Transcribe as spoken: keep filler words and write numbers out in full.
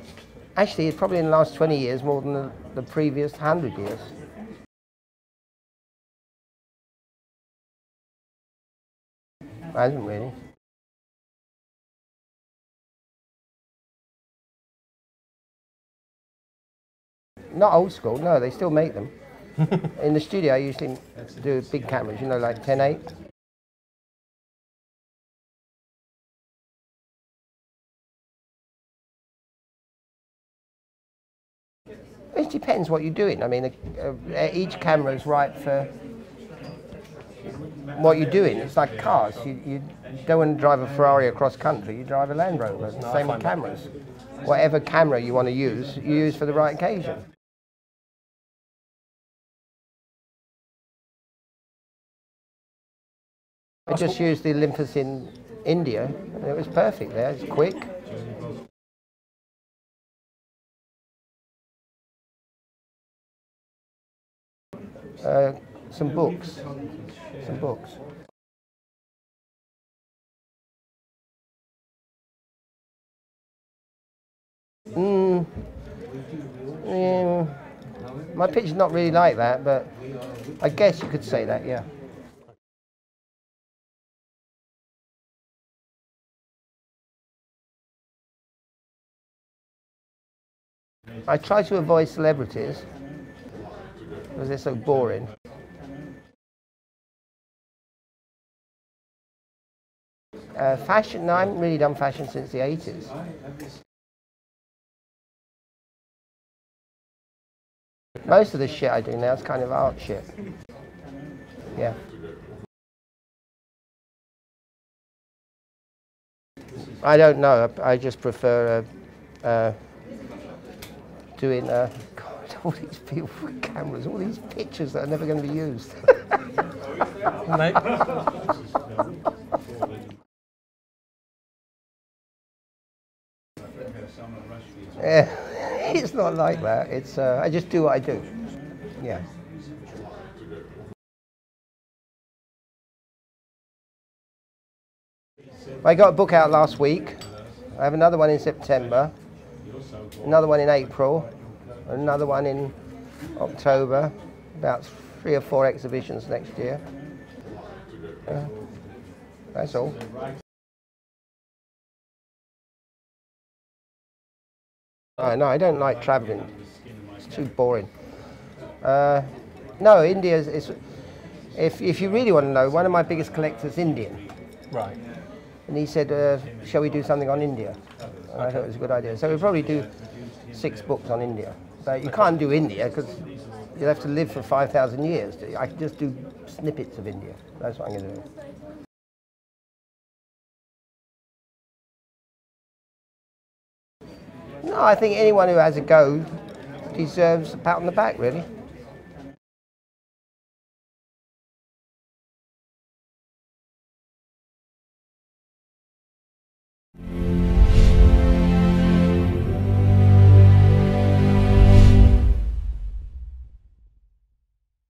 Actually, it's probably in the last twenty years more than the, the previous one hundred years. Hasn't really. Not old school, no, they still make them. In the studio, I usually do big cameras, you know, like ten eight. It depends what you're doing. I mean, uh, uh, each camera is right for what you're doing. It's like cars. You, you don't want to drive a Ferrari across country, you drive a Land Rover. It's the same with cameras. Whatever camera you want to use, you use for the right occasion. I just used the Olympus in India, and it was perfect there. It's quick. Uh, some books. Some books. Mm, yeah, my picture's not really like that, but I guess you could say that, yeah. I try to avoid celebrities because they're so boring. Uh, fashion, no, I haven't really done fashion since the eighties. Most of the shit I do now is kind of art shit. Yeah. I don't know, I just prefer uh, uh, doing, uh, God, all these people with cameras, all these pictures that are never going to be used. Yeah, it's not like that. It's uh, I just do what I do. Yeah. I got a book out last week. I have another one in September, another one in April, another one in October. About three or four exhibitions next year. Uh, that's all. Uh, no, I don't like travelling. It's too boring. Uh, no, India is, is if, if you really want to know, one of my biggest collectors is Indian. Right. And he said, uh, shall we do something on India? And I thought it was a good idea. So we'll probably do six books on India. But you can't do India because you'll have to live for five thousand years. I can just do snippets of India. That's what I'm going to do. No, I think anyone who has a go deserves a pat on the back, really.